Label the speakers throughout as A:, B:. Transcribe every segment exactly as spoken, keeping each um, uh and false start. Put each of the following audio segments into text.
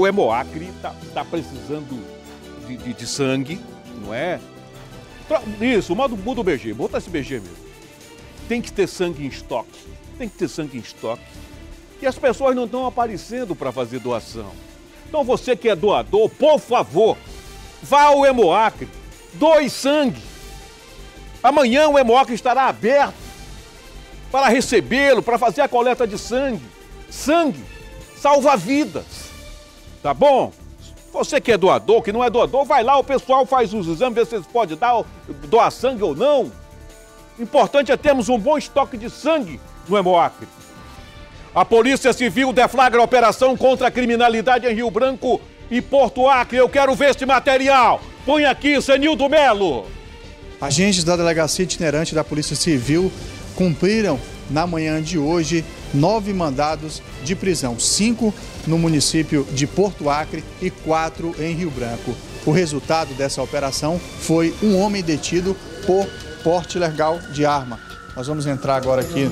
A: o Hemoacre está tá precisando de, de, de sangue, não é? Isso, muda, muda o B G, bota esse B G mesmo. Tem que ter sangue em estoque, tem que ter sangue em estoque. E as pessoas não estão aparecendo para fazer doação. Então você que é doador, por favor, vá ao Hemoacre, doe sangue. Amanhã o Hemoacre estará aberto para recebê-lo, para fazer a coleta de sangue. Sangue salva vidas, tá bom? Você que é doador, que não é doador, vai lá, o pessoal faz os exames, vê se eles podem dar, doar sangue ou não. O importante é termos um bom estoque de sangue no Hemoacre. A Polícia Civil deflagra a operação contra a criminalidade em Rio Branco e Porto Acre. Eu quero ver este material. Põe aqui, Senildo Melo.
B: Agentes da Delegacia Itinerante da Polícia Civil cumpriram, na manhã de hoje, nove mandados de prisão. Cinco no município de Porto Acre e quatro em Rio Branco. O resultado dessa operação foi um homem detido por porte ilegal de arma. Nós vamos entrar agora aqui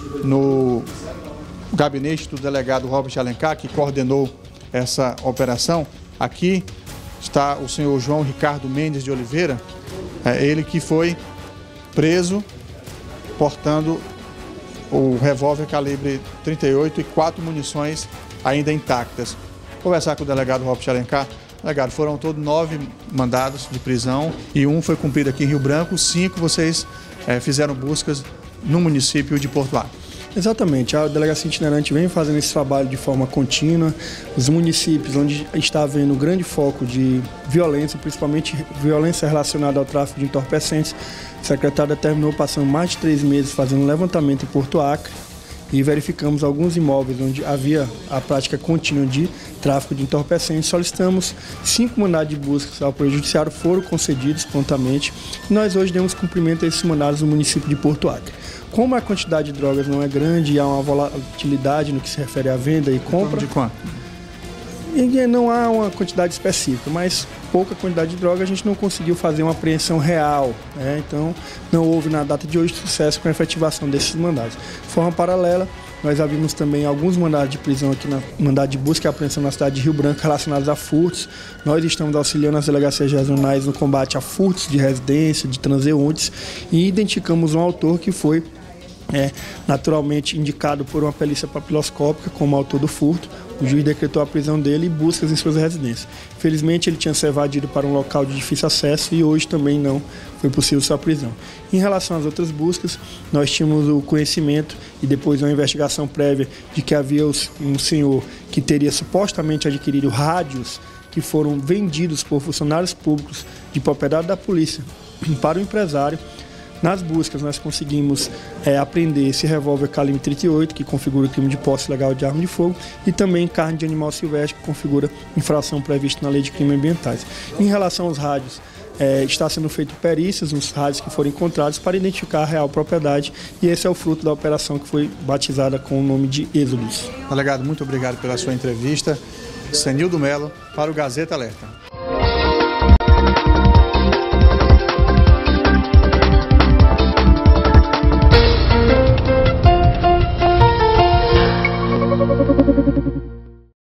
B: no gabinete do delegado Robert Alencar, que coordenou essa operação. Aqui está o senhor João Ricardo Mendes de Oliveira, é ele que foi preso portando o revólver calibre trinta e oito e quatro munições ainda intactas. Vou conversar com o delegado Robert Alencar. Delegado, foram todos nove mandados de prisão e um foi cumprido aqui em Rio Branco, cinco vocês é, fizeram buscas no município de Porto Acre.
C: Exatamente, a Delegacia Itinerante vem fazendo esse trabalho de forma contínua. Os municípios onde está havendo grande foco de violência, principalmente violência relacionada ao tráfico de entorpecentes, o secretário determinou, passando mais de três meses fazendo um levantamento em Porto Acre e verificamos alguns imóveis onde havia a prática contínua de tráfico de entorpecentes. Solicitamos cinco mandados de busca ao Poder Judiciário, foram concedidos prontamente e nós hoje demos cumprimento a esses mandados no município de Porto Acre. Como a quantidade de drogas não é grande e há uma volatilidade no que se refere à venda e compra...
B: De quanto?
C: E não há uma quantidade específica, mas pouca quantidade de droga a gente não conseguiu fazer uma apreensão real, né? Então não houve na data de hoje sucesso com a efetivação desses mandados. De forma paralela, nós havíamos também alguns mandados de prisão aqui, na mandado de busca e apreensão na cidade de Rio Branco relacionados a furtos. Nós estamos auxiliando as delegacias regionais no combate a furtos de residência, de transeuntes e identificamos um autor que foi É, naturalmente indicado por uma perícia papiloscópica como autor do furto. O juiz decretou a prisão dele e buscas em suas residências. Infelizmente, ele tinha se evadido para um local de difícil acesso e hoje também não foi possível sua prisão. Em relação às outras buscas, nós tínhamos o conhecimento e depois uma investigação prévia de que havia um senhor que teria supostamente adquirido rádios que foram vendidos por funcionários públicos de propriedade da polícia para o empresário. Nas buscas, nós conseguimos é, apreender esse revólver calibre trinta e oito, que configura o crime de posse ilegal de arma de fogo, e também carne de animal silvestre, que configura infração prevista na Lei de Crimes Ambientais. Em relação aos rádios, é, está sendo feito perícias nos rádios que foram encontrados para identificar a real propriedade, e esse é o fruto da operação que foi batizada com o nome de Êxodos.
B: Delegado, muito obrigado pela sua entrevista. Senildo Melo, para o Gazeta Alerta.